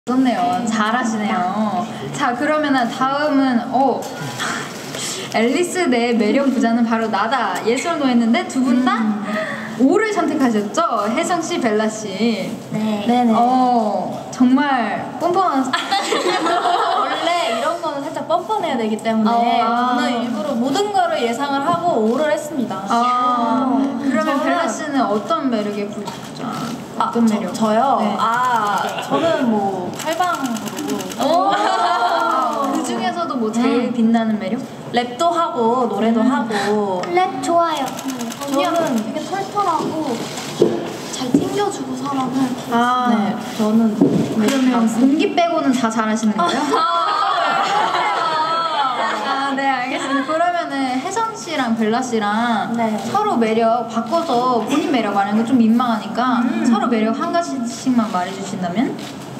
좋네요. 잘하시네요. 자, 그러면은 다음은 앨리스 내 매력 부자는 바로 나다. 예스로 했는데 두 분 다 O를 선택하셨죠? 혜성 씨, 벨라 씨. 네. 네네. 정말 뻔뻔한. 원래 이런 거는 살짝 뻔뻔해야 되기 때문에 저는 일부러 모든 거를 예상을 하고 O를 했습니다. 그러면 벨라 씨는 어떤 매력에 부자? 어떤 매력? 저요? 네. 저는 뭐 팔방으로. 그 중에서도 뭐 제일 빛나는 매력? 랩도 하고 노래도 하고. 랩 좋아요. 저는 되게 털털하고 잘 챙겨주고 사람을. 네, 저는 그러면 공기 빼고는 다 잘하시는 거예요? 네, 알겠습니다. 그러면은 혜성 씨랑 벨라 씨랑 네. 서로 매력 바꿔서 본인 매력 말하는 거 좀 민망하니까 서로 매력 한 가지씩만 말해주신다면?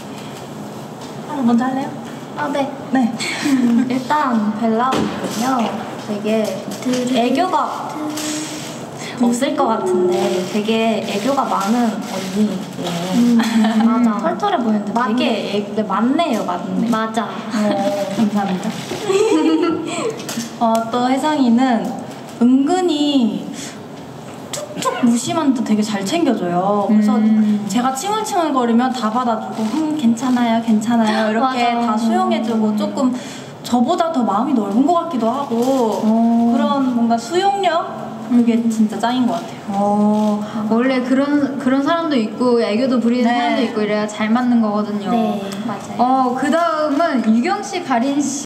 먼저 할래요? 네. 네. 일단 벨라는요 되게 애교가 없을 것 같은데 되게 애교가 많은 언니예요. 맞아. 털털해 보이는데 되게 많네요. 맞아. 감사합니다. 또 혜성이는 은근히 툭툭 무심한데 되게 잘 챙겨줘요. 그래서 제가 칭얼칭얼거리면 다 받아주고 괜찮아요 이렇게 맞아. 다 수용해주고 조금 저보다 더 마음이 넓은 것 같기도 하고 그런 뭔가 수용력? 그게 진짜 짱인 것 같아요. 원래 그런 사람도 있고 애교도 부리는 네. 사람도 있고 이래야 잘 맞는 거거든요. 네, 맞아요. 그 다음은 유경 씨, 가린 씨